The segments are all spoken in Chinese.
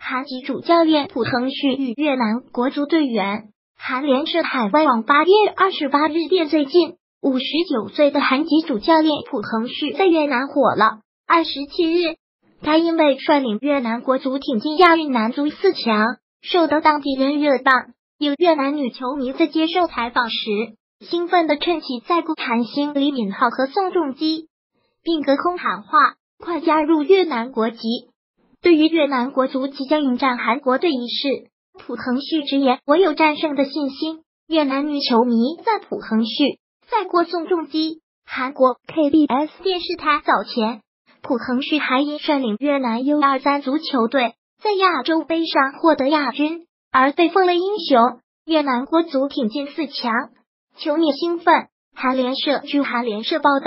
韩籍主教练朴恒旭与越南国足队员。韩联社海外网8月28日电，最近59岁的韩籍主教练朴恒旭在越南火了。27日，他因为率领越南国足挺进亚运男足4强，受到当地人热榜。有越南女球迷在接受采访时，兴奋地称其在顾韩星李敏镐和宋仲基，并隔空喊话：“快加入越南国籍！”对于越南国足即将迎战韩国队一事，朴恒旭直言：“我有战胜的信心。”越南女球迷赞朴恒旭赛过宋仲基。韩国 KBS 电视台早前，朴恒旭还因率领越南 U23 足球队在亚洲杯上获得亚军而被封了英雄。越南国足挺进4强，球迷兴奋。据韩联社报道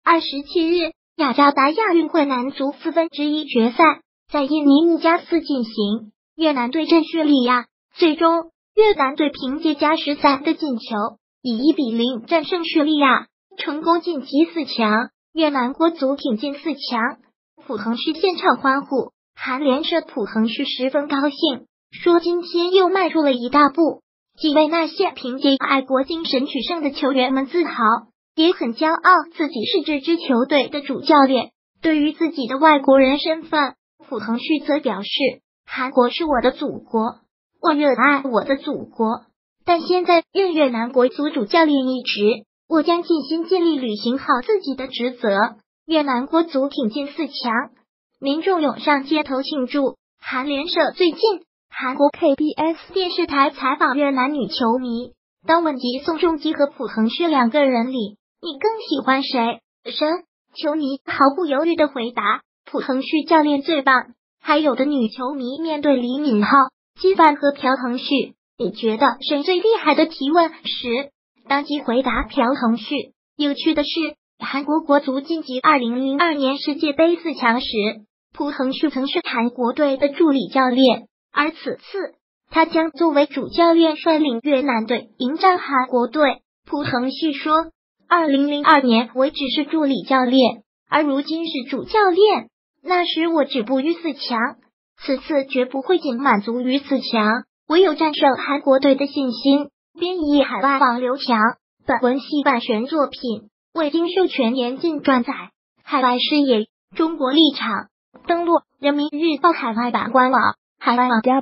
，27日雅加达亚运会男足1/4决赛在印尼穆加斯进行，越南对阵叙利亚，最终越南队凭借加时赛的进球，以1-0战胜叙利亚，成功晋级4强。越南国足挺进4强，朴恒旭现场欢呼。韩联社朴恒旭十分高兴，说今天又迈出了一大步，既为那些凭借爱国精神取胜的球员们自豪，也很骄傲自己是这支球队的主教练。对于自己的外国人身份，朴恒旭则表示：“韩国是我的祖国，我热爱我的祖国，但现在任越南国足主教练一职，我将尽心尽力履行好自己的职责。”越南国足挺进4强，民众涌上街头庆祝。韩联社最近，韩国 KBS 电视台采访越南女球迷，当问及宋仲基和朴恒旭2个人里，你更喜欢谁？球迷毫不犹豫地回答：“朴恒旭教练最棒。”还有的女球迷面对李敏镐、金范和朴恒旭，你觉得谁最厉害的提问时，当即回答朴恒旭。有趣的是，韩国国足晋级2002年世界杯4强时，朴恒旭曾是韩国队的助理教练，而此次他将作为主教练率领越南队迎战韩国队。朴恒旭说：“2002年我只是助理教练，而如今是主教练。那时我止步于4强，此次绝不会仅满足于4强，我有战胜韩国队的信心。”编译海外网刘强，本文系版权作品，未经授权严禁转载。海外视野，中国立场。登录人民日报海外版官网，海外网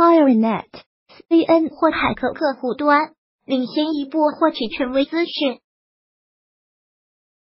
www.highnet.cn 或海客客户端，领先一步获取权威资讯。